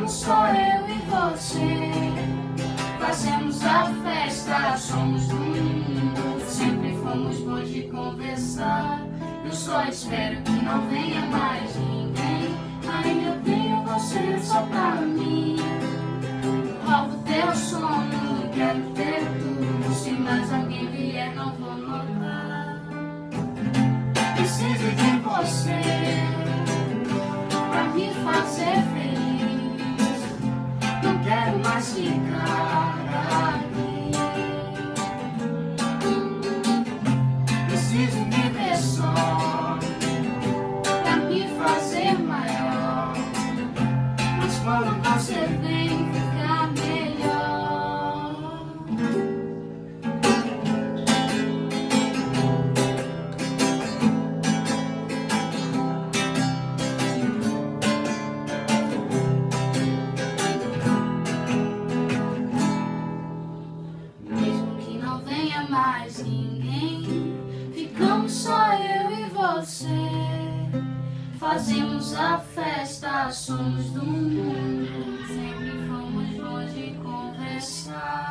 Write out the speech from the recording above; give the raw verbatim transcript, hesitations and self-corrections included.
ficamos só eu e você. Fazemos a festa, somos do mundo, sempre fomos bons de conversar. Eu só espero que não venha mais ninguém, ainda tenho você só pra mim. Roubo teu sono, quero ter tudo, se mais alguém vier não vou notar. Preciso de você pra me fazer feliz, não quero mais ficar aqui. Preciso me ver só pra me fazer maior, mas quando você vem fica melhor. Mesmo que não venha mais ninguém, ficamos só eu e você. Fazemos a festa, somos do mundo, sempre fomos bons de conversar.